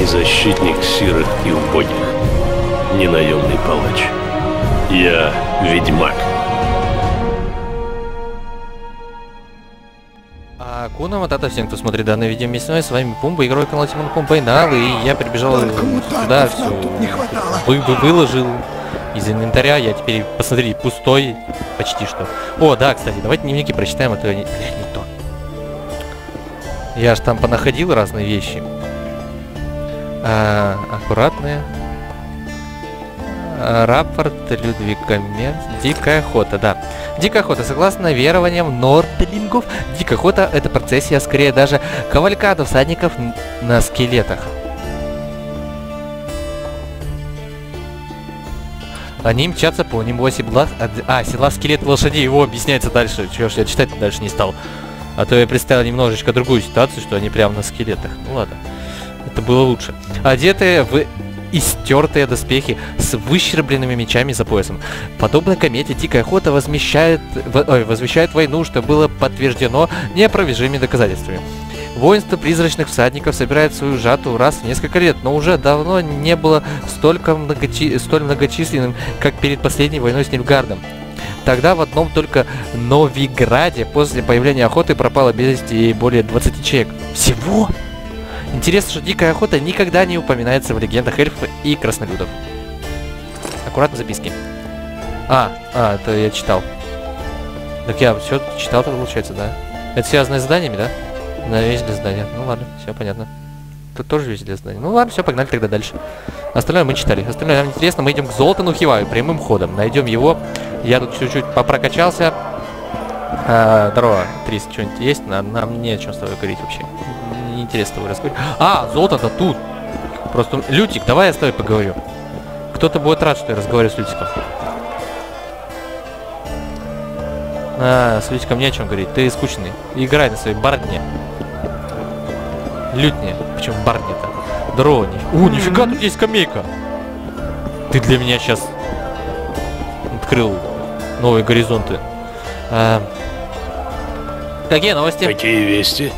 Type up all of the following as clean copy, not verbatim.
защитник сирых и убогих, не наемный палач. Я ведьмак. Куна, вот это всем, кто смотрит данное видео вместе со мной, с вами Пумба, игрок канала Тимон Пумбайнал, и я прибежал сюда, все выложил из инвентаря, я теперь, посмотрите, пустой, почти что. О, да, кстати, давайте дневники прочитаем, а то я не... Блядь, не то. Я ж там понаходил разные вещи. Аккуратные. Рапорт Людвига Мерц. Дикая охота, да. Дикая охота. Согласно верованиям нордлингов, дикая охота — это процессия, а скорее даже кавалькада всадников на скелетах. Они мчатся по небу седла скелет лошадей. Его объясняется дальше. Чего ж я читать дальше не стал. А то я представил немножечко другую ситуацию, что они прямо на скелетах. Ну ладно. Это было лучше. Одетые в истертые доспехи с выщербленными мечами за поясом. Подобно комете, дикая охота возвещает войну, что было подтверждено неопровержимыми доказательствами. Воинство призрачных всадников собирает свою жатву раз в несколько лет, но уже давно не было столь многочисленным, как перед последней войной с Нильфгардом. Тогда в одном только Новиграде после появления охоты пропало без вести более 20 человек. Всего? Интересно, что дикая охота никогда не упоминается в легендах эльфов и краснолюдов. Аккуратно записки. Это я читал. Так я все читал, тогда получается, да? Это связано с заданиями, да? На весь для здания. Ну ладно, все понятно. Тут тоже весь для здания. Ну ладно, все, погнали тогда дальше. Остальное мы читали. Остальное нам интересно. Мы идем к Золтану Хиваю прямым ходом. Найдем его. Я тут чуть-чуть попрокачался. Здорово, Трис, что-нибудь есть? Нам не о чем с тобой говорить вообще. Неинтересно с тобой разговаривать. Золото-то тут. Просто, Лютик, давай я с тобой поговорю. Кто-то будет рад, что я разговариваю с Лютиком. С Лютиком не о чем говорить. Ты скучный. Играй на своей бардне. Лютне. Почему бардне-то? Здорово. Нифига, тут есть скамейка. Ты для меня сейчас открыл новые горизонты. Какие новости? Какие вести?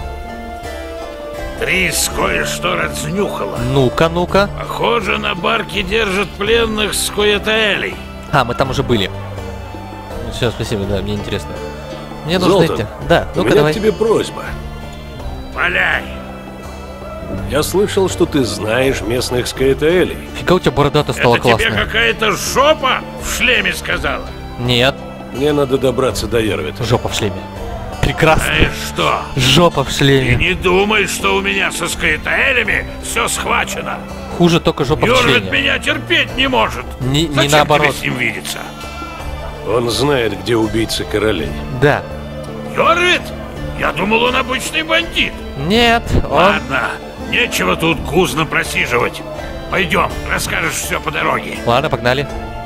Трис кое-что разнюхала. Ну-ка, ну-ка. Похоже, на барке держат пленных с Коэтаэлей. Мы там уже были. Все, спасибо, да, мне интересно. Мне нужно Золтан, идти. Да, у ну-ка меня давай. к тебе просьба. Валяй. Я слышал, что ты знаешь местных скаэтаэлей. Фига у тебя борода-то стала Это классная. тебе какая-то жопа в шлеме сказала? Нет, Мне надо добраться до Ярвита. жопа в шлеме. Прекрасно. Знаешь что? Жопа в Ты шлеме. не думай, что у меня со Скаэтаэлями все схвачено. Хуже только жопа в Йорвит шлеме. меня терпеть не может. Не Зачем наоборот. тебе с ним видеться? Он знает, где убийцы королей. Да. Йорвит? Я думал, он обычный бандит. Нет, он... Ладно, нечего тут гузно просиживать. Пойдем, расскажешь все по дороге. Ладно, погнали.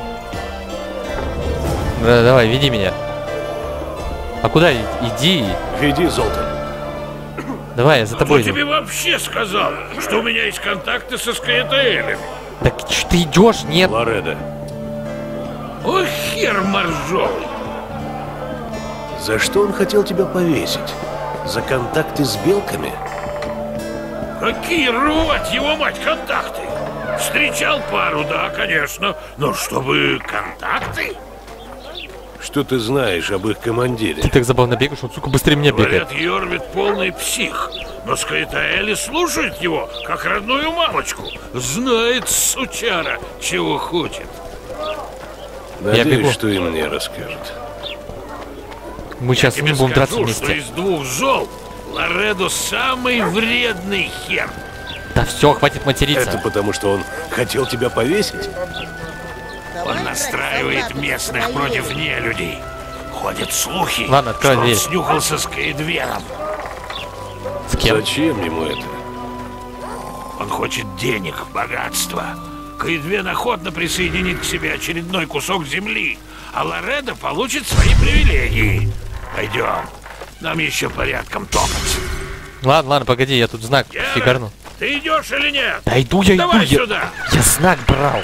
Да, давай, веди меня. А куда? Иди. Веди, Золтан. Давай, я за тобой Кто иду. тебе вообще сказал, что у меня есть контакты со Скаэтаэлями? Так что ты идешь? Нет. Лореда. О, хер моржовый. За что он хотел тебя повесить? За контакты с белками? Какие, рвать его мать, контакты? Встречал пару, да, конечно. Но чтобы контакты? Что ты знаешь об их командире? Ты так забавно бегаешь, он, сука, быстрее меня бегает. Говорят, Йорвит полный псих. Но Скаэтаэли слушают его, как родную мамочку. Знает, сучара, чего хочет. Надеюсь, бегу. что и мне расскажет. Мы сейчас с Тебе ним будем драться скажу, что вместе. из двух зол Лоредо самый вредный хер. Да все, хватит материться. Это потому, что он хотел тебя повесить? Он настраивает местных против нелюдей. Ходят слухи, Ладно, открой что он дверь. снюхался с Каэдвером. С кем? Зачем ему это? Он хочет денег, богатства. Каэдвен охотно присоединит к себе очередной кусок земли, а Лоредо получит свои привилегии. Пойдем, нам еще порядком топать. Ладно, погоди, я тут знак Геральт, фигарну. ты идешь или нет? Да иду, я иду. Давай сюда. Я знак брал.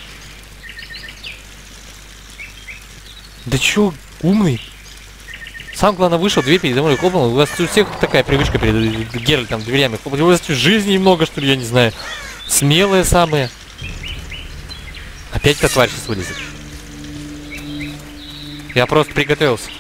Да чё, умный? Сам, главное, вышел, дверь передо мной хлопнул. У вас у всех такая привычка перед Геральтом дверями хлопать. У вас жизни немного, что ли, я не знаю. Смелые самые. Опять эта тварь сейчас вылезет. Я просто приготовился.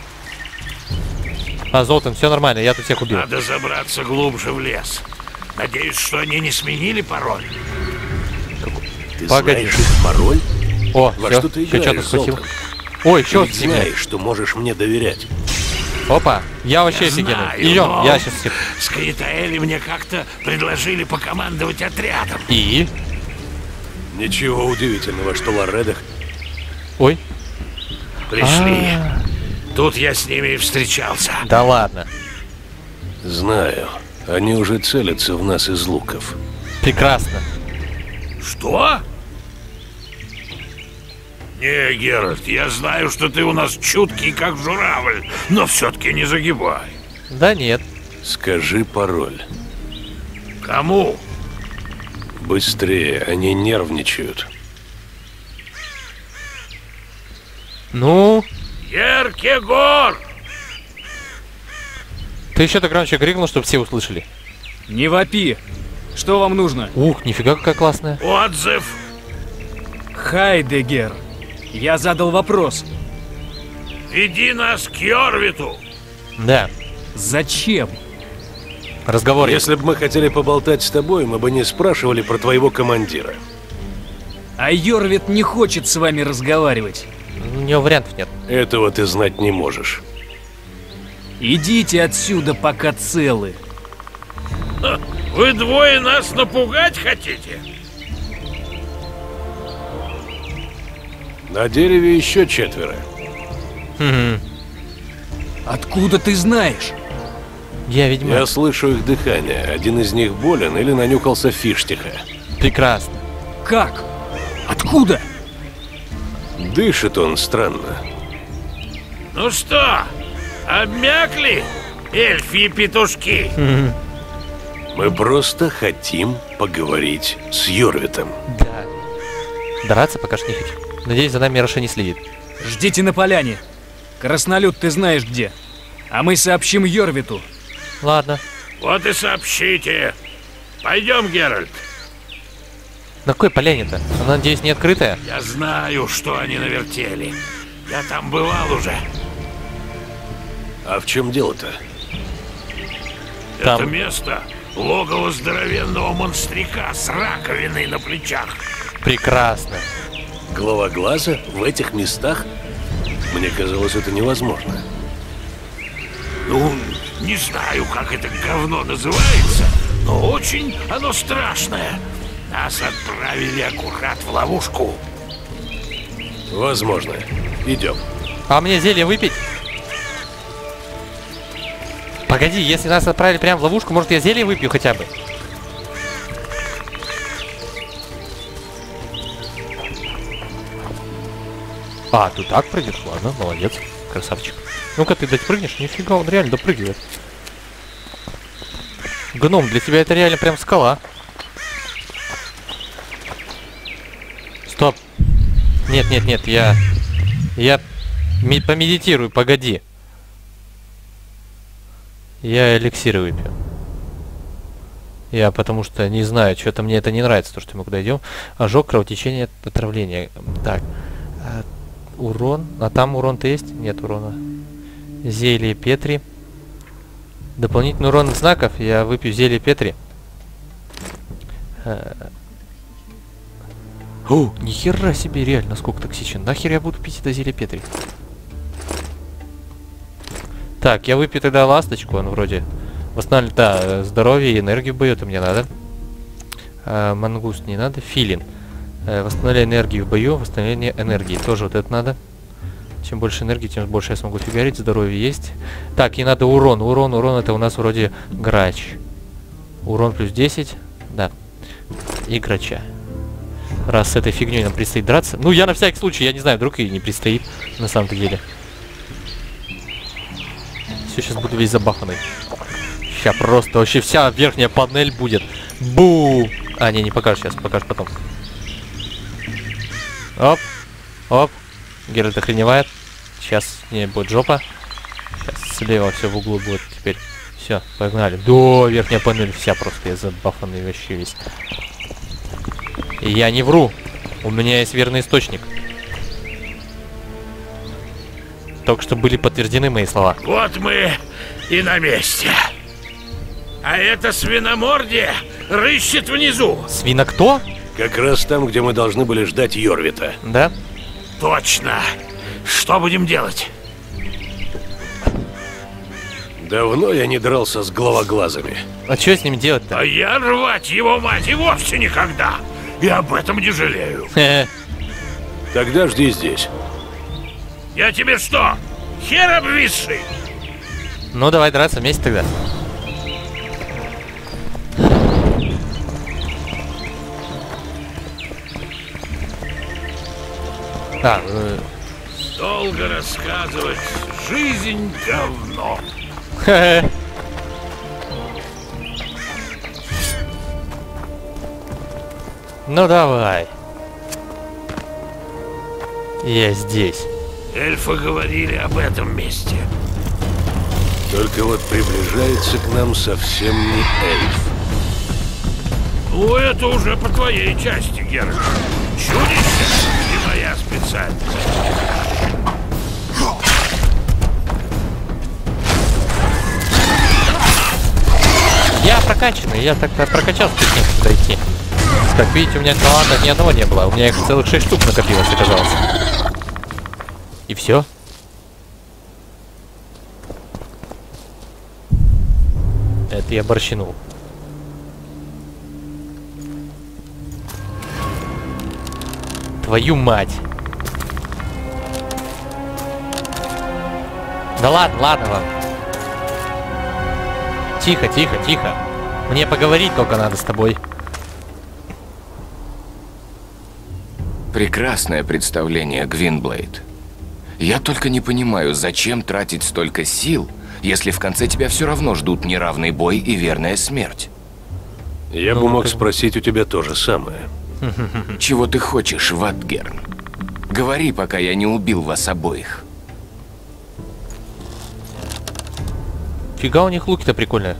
А, Золтан, все нормально, я тут всех убил. Надо забраться глубже в лес. Надеюсь, что они не сменили пароль. Ты Погоди. знаешь их пароль? О, Во всё, что ты что-то играешь, схватил. Золтан? Ой, Ты чё ведь тебе? знаешь, что можешь мне доверять. Опа, я вообще Я офигенный. знаю, Идем, но я сейчас всех. С Каэтаэли мне как-то предложили покомандовать отрядом. И? Ничего удивительного, что Лоредах... Ой. Пришли. А, Тут я с ними и встречался. да ладно. Знаю, они уже целятся в нас из луков. Прекрасно. Что? Не, Геральт, я знаю, что ты у нас чуткий, как журавль, но все-таки не загибай. Да нет. Скажи пароль. Кому? Быстрее, они нервничают. Ну, Еркегор! ты еще так громче крикнул, чтобы все услышали. Не вопи! Что вам нужно? Ух, нифига какая классная. Отзыв! Хайдегер! Я задал вопрос. Веди нас к Йорвиту! Да, Зачем? разговор есть. Если бы мы хотели поболтать с тобой, мы бы не спрашивали про твоего командира. А Йорвит не хочет с вами разговаривать. У него вариантов нет. Этого ты знать не можешь. Идите отсюда, пока целы. Ха, вы двое нас напугать хотите? На дереве еще 4. Хм, Откуда ты знаешь? я ведьмак. Я слышу их дыхание. Один из них болен или нанюхался фиштиха. Прекрасно. Как? Откуда? Дышит он странно. Ну что, обмякли, эльфьи петушки? Хм, Мы просто хотим поговорить с Йорвитом. да. Драться пока что не хочу. Надеюсь, за нами Роша не следит. Ждите на поляне. Краснолюд ты знаешь где. А мы сообщим Йорвиту. Ладно. Вот и сообщите. Пойдем, Геральт. На какой поляне-то? Она, надеюсь, не открытая? Я знаю, что они навертели. Я там бывал уже. А в чем дело-то? Там. Это место — логово здоровенного монстряка с раковиной на плечах. Прекрасно. Глава глаза в этих местах? Мне казалось, это невозможно. Ну, не знаю, как это говно называется, но очень оно страшное. Нас отправили аккурат в ловушку. Возможно. Идем. А мне зелье выпить? Погоди, если нас отправили прямо в ловушку, может я зелье выпью хотя бы? А, ты так прыгнешь? Ладно, молодец, красавчик. Ну-ка ты допрыгнешь? Нифига, он реально допрыгивает. Гном, для тебя это реально прям скала. Стоп. Нет, нет, нет, я помедитирую, погоди. Я эликсиры выпью. Я потому что не знаю, что-то мне это не нравится, то, что мы куда идем. Ожог, кровотечение, отравление. Так. Урон. А там урон-то есть? Нет урона. Зелье Петри. Дополнительный урон знаков. Я выпью зелье Петри. О, нихера себе, реально, сколько токсичен. Нахер я буду пить это зелье Петри? Так, я выпью тогда ласточку, он вроде восстанавливает, да, здоровье и энергию в бою, это мне надо. Мангуст не надо. Филин. Восстановление энергии в бою, восстановление энергии. Тоже вот это надо. Чем больше энергии, тем больше я смогу фигарить. Здоровье есть. Так, и надо урон. Урон это у нас вроде грач. Урон плюс 10. Да. И грача. Раз с этой фигней нам предстоит драться. Ну, я на всякий случай, я не знаю, вдруг и не предстоит на самом-то деле. Все, сейчас буду весь забаханный. Сейчас просто вообще вся верхняя панель будет. Бу! А, не покажешь сейчас, покажешь потом. Оп. Оп. Геральт охреневает. Сейчас не будет жопа. Сейчас. Слева все в углу будет теперь. Все, погнали. Да, верхняя панель вся просто я забафанный вообще весь. И я не вру. У меня есть верный источник. Только что были подтверждены мои слова. Вот мы и на месте. А это свиномордие рыщет внизу. Свина кто? Как раз там, где мы должны были ждать Йорвита. Да? Точно. Что будем делать? Давно я не дрался с головоглазами. А что с ним делать-то? А я рвать его мать и вовсе никогда. И об этом не жалею. Тогда жди здесь. Я тебе что, хер обвисший? Ну давай драться вместе тогда. Долго рассказывать. Жизнь говно. Ну давай. Я здесь. Эльфы говорили об этом месте. Только вот приближается к нам совсем не эльф. Ну, это уже по твоей части, Геральт. Чудище не моя специальность. Я прокачанный, я так-то прокачался перед тем, как дойти. Как видите, у меня талантов ни одного не было. У меня их целых 6 штук накопилось, оказалось. И все. Это я борщинул. Твою мать. Да ладно, ладно вам. Тихо, тихо, тихо. Мне поговорить только надо с тобой. Прекрасное представление, Гвинблейд. Я только не понимаю, зачем тратить столько сил, если в конце тебя все равно ждут неравный бой и верная смерть. Я бы мог спросить у тебя то же самое. Чего ты хочешь, Ватгерн? Говори, пока я не убил вас обоих. Фига у них луки-то прикольные.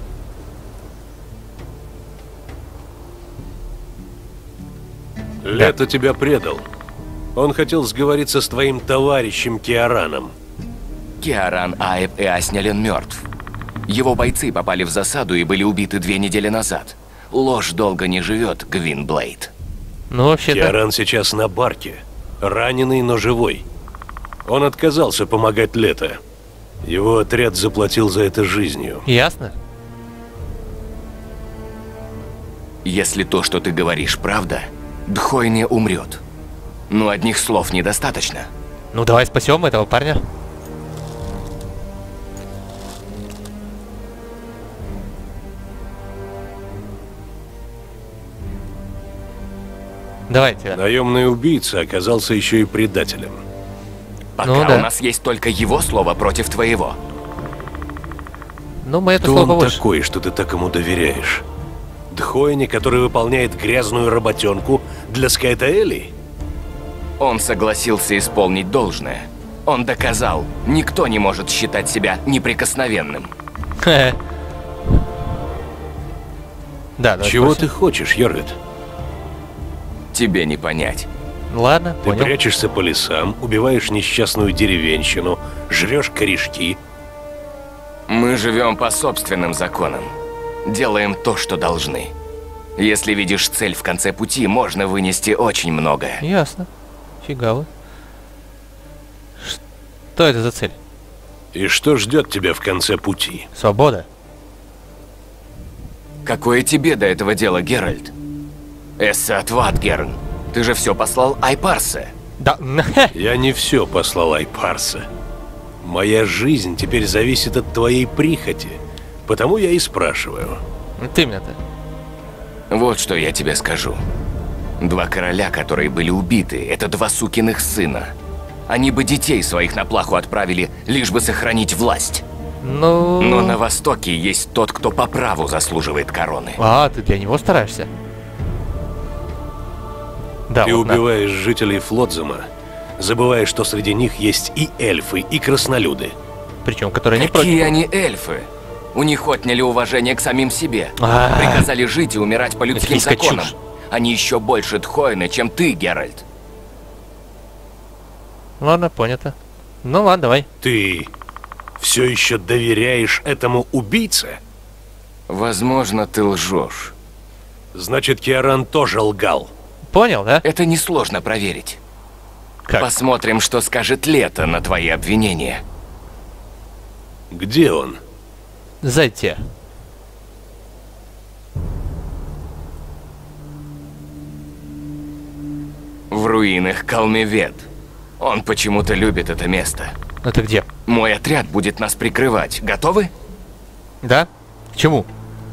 Лето тебя предал. Он хотел сговориться с твоим товарищем Киараном. Киаран Аэб Эаснялен мертв. Его бойцы попали в засаду и были убиты 2 недели назад. Ложь долго не живет, Гвинблейд. Ну, вообще-то... Киаран сейчас на барке. Раненый, но живой. Он отказался помогать Лето. Его отряд заплатил за это жизнью. Ясно. Если то, что ты говоришь, правда, Дхойне умрет. Но одних слов недостаточно. Ну, давай спасем этого парня. Давайте. Наемный убийца оказался еще и предателем. Пока Ну да. у нас есть только его слово против твоего. Ну, мы это Кто слово он больше. такой, что ты так ему доверяешь? Дхойни, который выполняет грязную работенку для Скайтаэли? Он согласился исполнить должное. Он доказал, никто не может считать себя неприкосновенным. Да, давай Чего спросим. ты хочешь, Йорвит? Тебе не понять. Ладно, Ты понял. прячешься по лесам, убиваешь несчастную деревенщину, жрешь корешки. Мы живем по собственным законам. Делаем то, что должны. Если видишь цель в конце пути, можно вынести очень многое. Ясно. Фига вы. Что это за цель? И что ждет тебя в конце пути? Свобода? Какое тебе до этого дело, Геральт? Эссат Ватгерн, ты же все послал Айпарсе. Да. Я не все послал Айпарса. Моя жизнь теперь зависит от твоей прихоти, потому я и спрашиваю. Ты меня-то. Вот что я тебе скажу. 2 короля, которые были убиты, это 2 сукиных сына. Они бы детей своих на плаху отправили, лишь бы сохранить власть. Ну... Но на Востоке есть тот, кто по праву заслуживает короны. А, ты для него стараешься? Да, Ты вот на. убиваешь жителей Флотзема, забывая, что среди них есть и эльфы, и краснолюды. Причем, которые не Какие против. они эльфы? У них отняли уважение к самим себе. А. Приказали жить и умирать по людским Эльфийская законам. чушь. Они еще больше тхоины, чем ты, Геральт. Ладно, понято. Ну ладно, давай. Ты все еще доверяешь этому убийце? Возможно, ты лжешь. Значит, Киаран тоже лгал. Понял, да? Это несложно проверить. Как? Посмотрим, что скажет Лето на твои обвинения. Где он? Зайти. В руинах Калмевед. Он почему-то любит это место. Это где? Мой отряд будет нас прикрывать. Готовы? Да? К чему?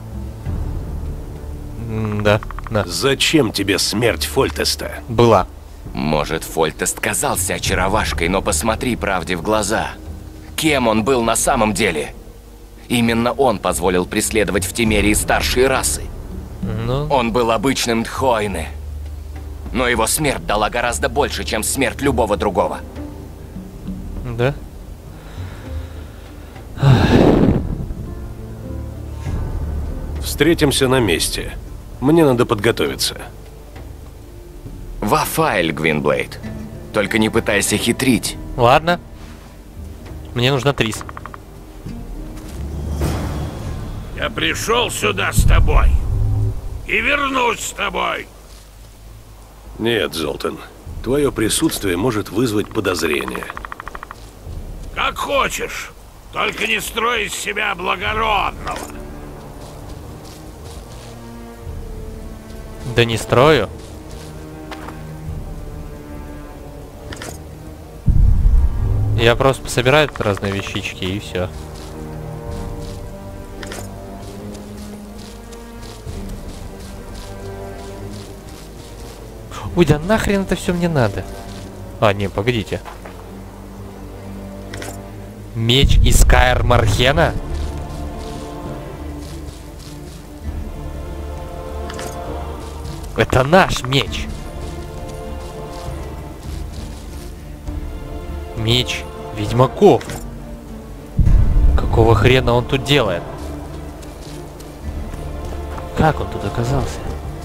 Да, да. Зачем тебе смерть Фольтеста? Была. Может, Фольтест казался очаровашкой, но посмотри правде в глаза. Кем он был на самом деле? Именно он позволил преследовать в Темерии старшие расы. Ну, Он был обычным тхоине. Но его смерть дала гораздо больше, чем смерть любого другого. да. Встретимся на месте. Мне надо подготовиться. Вафайль, Гвинблейд. Только не пытайся хитрить. Ладно. Мне нужна Трис. Я пришел сюда с тобой. И вернусь с тобой. Нет, Золтан. Твое присутствие может вызвать подозрение. Как хочешь. Только не строй из себя благородного. Да не строю. Я просто собираю тут разные вещички и все. Ой, да нахрен это все мне надо? А, не, погодите. Меч из Каэр Мархена? Это наш меч. Меч ведьмаков. Какого хрена он тут делает? Как он тут оказался?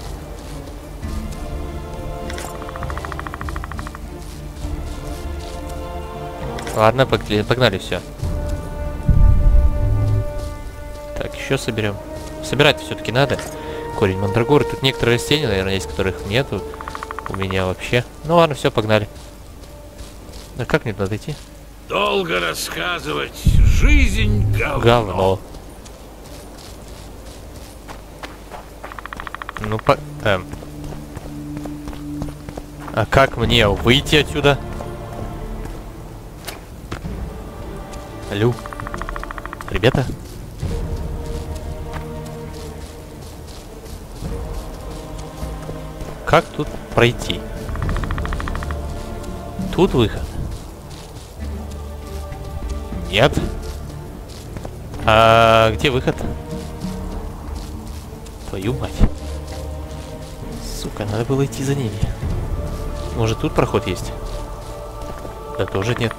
Ладно, погнали все. Так, еще соберем. Собирать все-таки надо. Корень мандрагоры. Тут некоторые растения, наверное, есть, которых нету. У меня вообще. Ну ладно, все, погнали. А как мне туда дойти? Долго рассказывать. Жизнь говно. Говно. Ну, А как мне выйти отсюда? Алло. Ребята? Как тут пройти? Тут выход? Нет. А где выход? Твою мать. Сука, надо было идти за ними. Может, тут проход есть? Да тоже нет.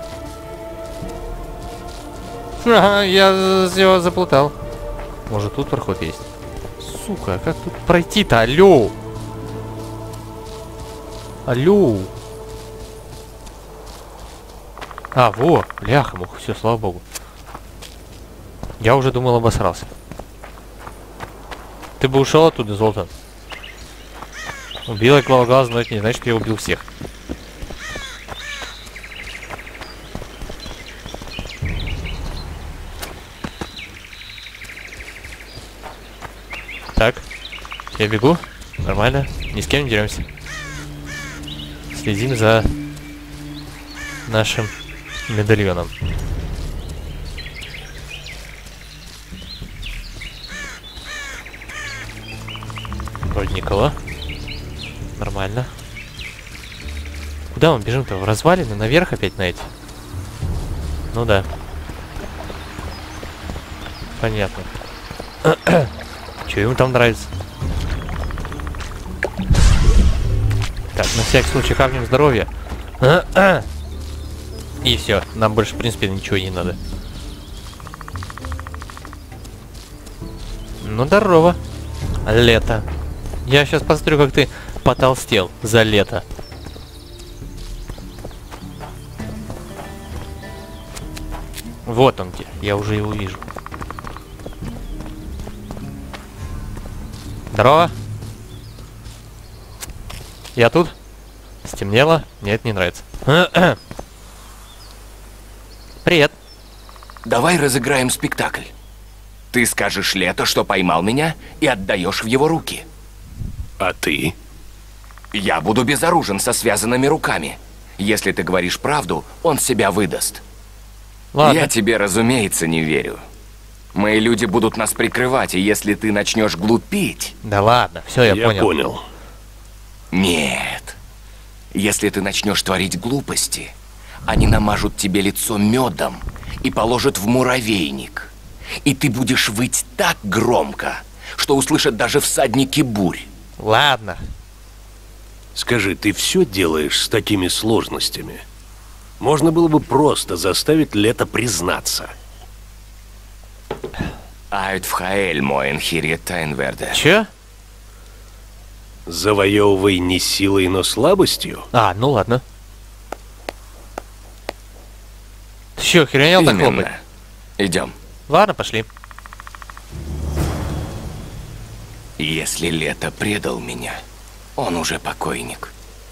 Ага, я все заплутал. Может, тут проход есть? Сука, а как тут пройти-то? Алло! Алло! А, во! Бляха-муха, все, слава богу. Я уже думал, обосрался. Ты бы ушел оттуда, Золтан. Убил я Клауглаза, но это не значит, что я убил всех. Так, я бегу. Нормально. Ни с кем не деремся. Следим за нашим медальоном. Вроде никого. Нормально. Куда мы бежим-то? В развалины? Наверх опять на эти? Ну да. Понятно. Че ему там нравится? Так, на всякий случай капнем здоровья. И все. Нам больше, в принципе, ничего не надо. Ну, здорово. Лето. Я сейчас посмотрю, как ты потолстел за лето. Вот он где. Я уже его вижу. Здорово. Я тут. Стемнело. Мне это не нравится. Привет. Давай разыграем спектакль. Ты скажешь Лето, что поймал меня, и отдаешь в его руки. А ты? Я буду безоружен со связанными руками. Если ты говоришь правду, он себя выдаст. Ладно. Я тебе, разумеется, не верю. Мои люди будут нас прикрывать, и если ты начнешь глупить... Да ладно, все, я понял. понял. Нет. Если ты начнешь творить глупости, они намажут тебе лицо медом и положат в муравейник. И ты будешь выть так громко, что услышат даже всадники бурь. Ладно. Скажи, ты все делаешь с такими сложностями? Можно было бы просто заставить Лето признаться. Айтфхаэль моен хириетайнверде. Че? Завоевывай не силой, но слабостью? А, ну ладно. Ты чё, охренел так хлопать? Именно. Идем. Ладно, пошли. Если Лето предал меня, он уже покойник.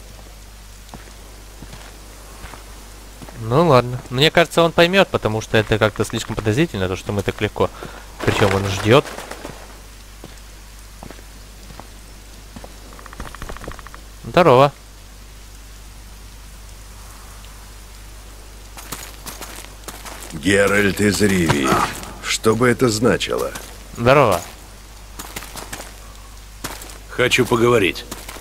Ну ладно. Мне кажется, он поймет, потому что это как-то слишком подозрительно, то, что мы так легко. Причем он ждет. Здорово. Геральт из Ривии. Что бы это значило? Здорово. Хочу поговорить.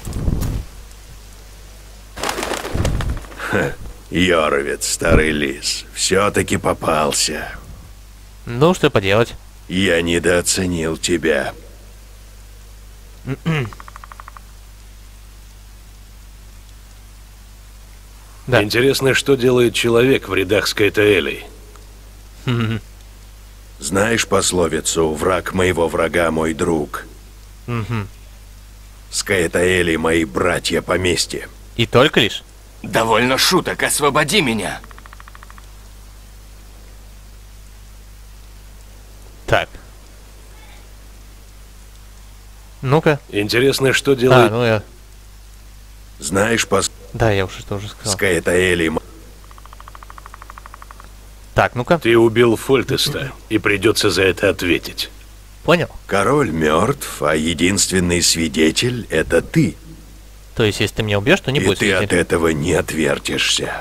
Йоровец, старый лис, все-таки попался. Ну, что поделать? Я недооценил тебя. Да. Интересно, что делает человек в рядах с Каэтаэлей? Знаешь пословицу «Враг моего врага мой друг»? Скаэтаэли мои братья по мести. И только лишь? Довольно шуток, освободи меня. Так. Ну-ка. Интересно, что А, делает... ну я... Знаешь Да, я уже тоже сказал. Скаэтаэли Так, ну-ка. Ты убил Фольтеста, и придется за это ответить. Понял? король мертв, а единственный свидетель — это ты. То есть, если ты меня убьешь, то не И будет ты от свидетелем. этого не отвертишься.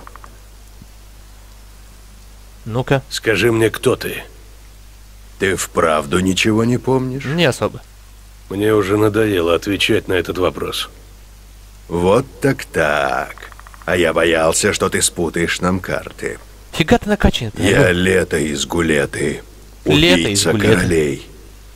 Ну-ка. Скажи мне, кто ты? Ты вправду ничего не помнишь? Не особо. Мне уже надоело отвечать на этот вопрос. Вот так. А я боялся, что ты спутаешь нам карты. Фига ты накачанный. Я Лето из Гулеты. Лето из Убийца Гулеты. королей.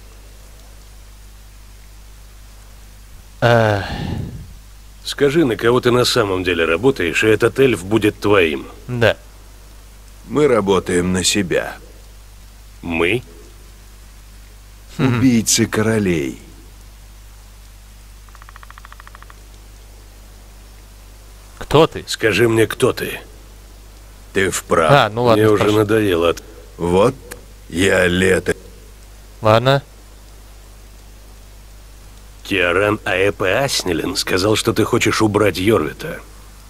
Скажи, на кого ты на самом деле работаешь, и этот эльф будет твоим. Да. Мы работаем на себя. Мы? Убийцы королей. Кто ты? Скажи мне, кто ты? Ты вправ. А, ну ладно, Мне уже спрашивай. надоело. Вот я Лето. Ладно. Киаран Аэпе Аснелин сказал, что ты хочешь убрать Йорвита.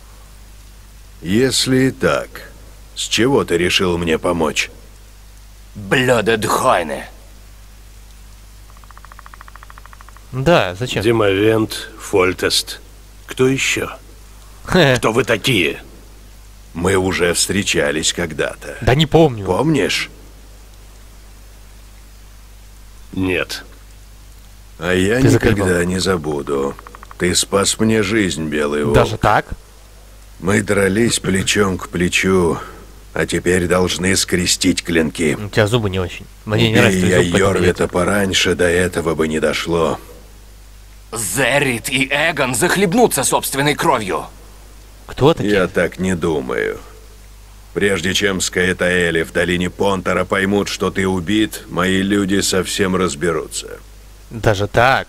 Если и так, с чего ты решил мне помочь? Блёдедхойне. Да, зачем? Демовент, Фольтест. Кто еще? Кто вы такие? Мы уже встречались когда-то. Да не помню. Помнишь? Нет. А я Ты никогда заколебал. не забуду. Ты спас мне жизнь, Белый Волк. Даже так? Мы дрались плечом к плечу, а теперь должны скрестить клинки. У тебя зубы не очень. Мне не Убей нравится я твой зуб, поэтому я Йорвита пораньше, до этого бы не дошло. Зеррит и Эгон захлебнутся собственной кровью. Кто такие? Я так не думаю. Прежде чем Скаэтаэли в долине Понтера поймут, что ты убит, мои люди совсем разберутся. Даже так?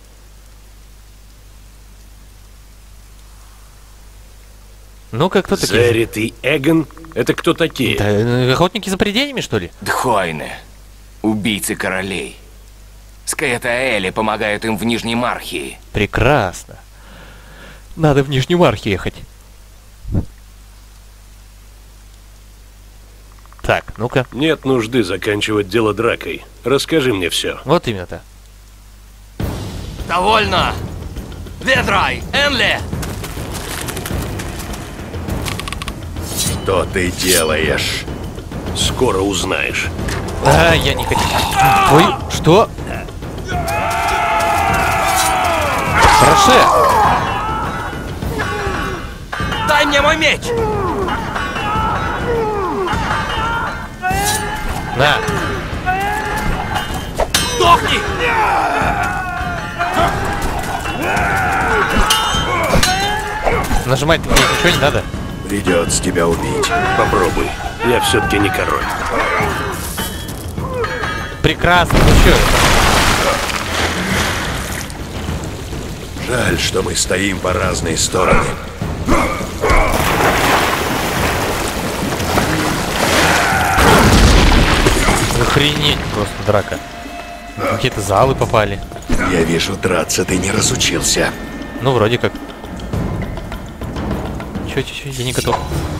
Ну-ка, кто такие? Зерит и Эгон? Это кто такие? Да, охотники за привидениями, что ли? Дхойны, убийцы королей. Скаэтаэли помогают им в Нижней Мархии. Прекрасно. Надо в Нижнюю Мархию ехать. Так, ну-ка. Нет нужды заканчивать дело дракой. Расскажи мне все. Вот именно-то. Довольно! Ведрай! Энли! Что ты делаешь? Скоро узнаешь. А, я не хочу. Ой, что? Роше! Дай мне мой меч! На! Сдохни! Нажимать мне ничего не надо. Придется тебя убить. Попробуй. Я все-таки не король. Прекрасно, ну что это? Жаль, что мы стоим по разные стороны. Охренеть просто драка. Какие-то залы попали. Я вижу, драться ты не разучился. Ну, вроде как. Чё, я не готов.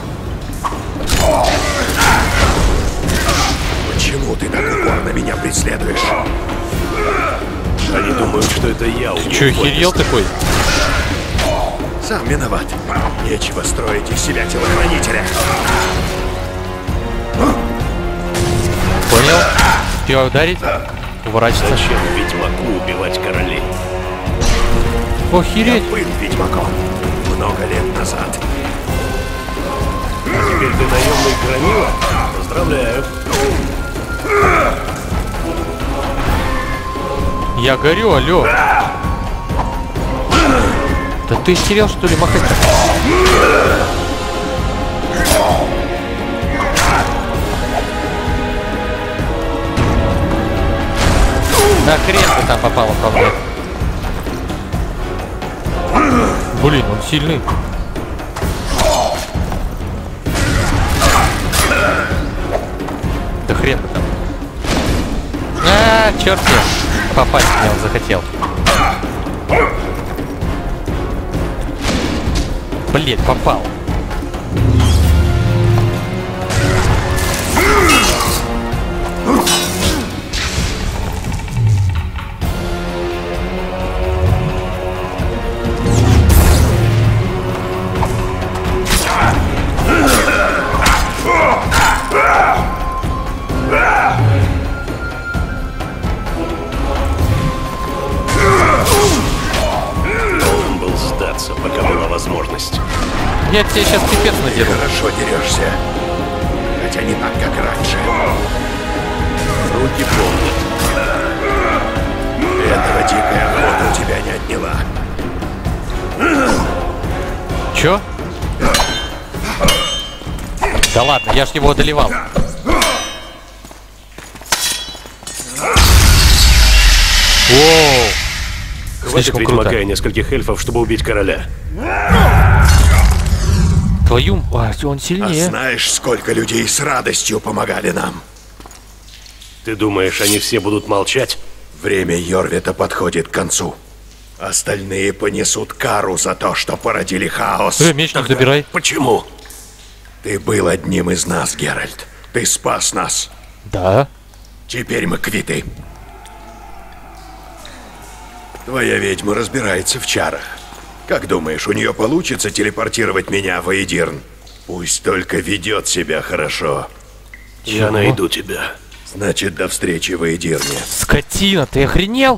Почему ты так упорно меня преследуешь? Они думают, что это я убил. Чё, охерел такой? Сам виноват. Нечего строить из себя телохранителя. Понял? Успеваю ударить? Уворачиваться. Зачем ведьмаку убивать королей? Охереть! Я был ведьмаком много лет назад. А теперь ты наемный громила? Поздравляю. Я горю, алё. Да ты охерел, что ли, махать? Нахрен ты там попала по мне? Блин, он сильный. Да хрен ты там. А, черт я. Попасть в него захотел. Блин, попал. Должен был сдаться, пока была возможность. Я тебе сейчас пипец надену. Хорошо дерешься. Хотя не так, как раньше. Руки помнят. Этого дикая охота у тебя не отняла. Чё? Да ладно, я ж его одолевал. Воу! Хватит Слишком ведьмака круто. и нескольких эльфов, чтобы убить короля. Твою... А, он А сильнее. знаешь, сколько людей с радостью помогали нам? Ты думаешь, они все будут молчать? Время Йорвита подходит к концу. Остальные понесут кару за то, что породили хаос. Меч не забирай. Почему? Ты был одним из нас, Геральт. Ты спас нас. Да. Теперь мы квиты. Твоя ведьма разбирается в чарах. Как думаешь, у нее получится телепортировать меня в Эйдирн? Пусть только ведет себя хорошо. Я найду тебя. Значит, до встречи в Эйдирне. Скотина, ты охренел?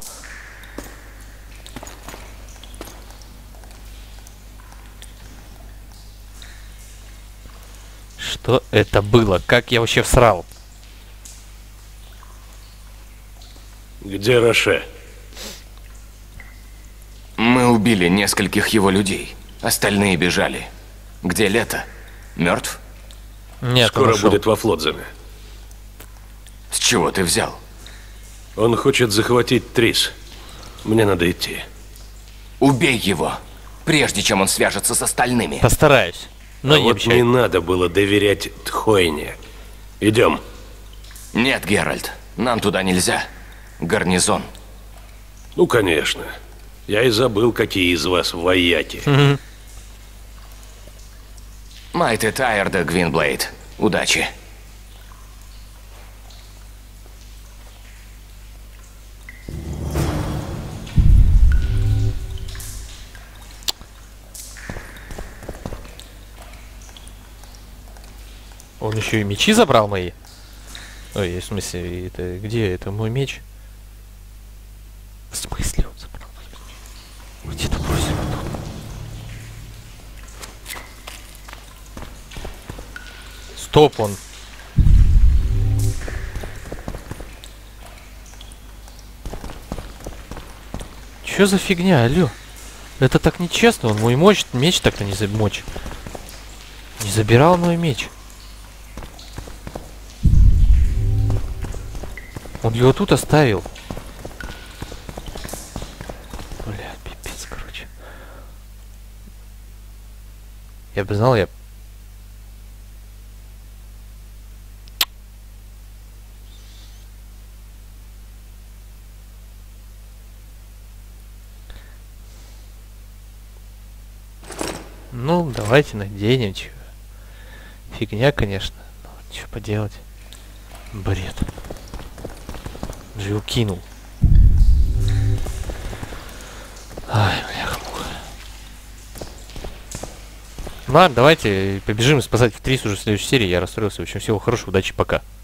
Что это было? Как я вообще всрал? Где Роше? Мы убили нескольких его людей. Остальные бежали. Где Лето? Мертв? Нет, Скоро он ушел. будет во Флодземе. С чего ты взял? Он хочет захватить Трис. Мне надо идти. Убей его, прежде чем он свяжется с остальными. Постараюсь. Но А не вот обещаю. не надо было доверять Тхойне. Идем. Нет, Геральт, нам туда нельзя. Гарнизон. Ну, конечно. Я и забыл, какие из вас вояки. Майт и Тайрда, Гвинблейд. Удачи. Он еще и мечи забрал мои. Ой, в смысле, это где? Это мой меч? В смысле он забрал мой меч? Где-то бросил тут. Стоп, он. Чё за фигня, алё? Это так нечестно, он мой меч так-то не замочь. Не забирал мой меч. Он его тут оставил. Бля, пипец, короче. Я бы знал, я... Ну, давайте наденем, чё. Фигня, конечно. Но что поделать? Бред. Же его кинул. Ай, бляха-муха. Ладно, давайте побежим спасать в 3 уже в следующей серии. Я расстроился. В общем, всего хорошего, удачи, пока.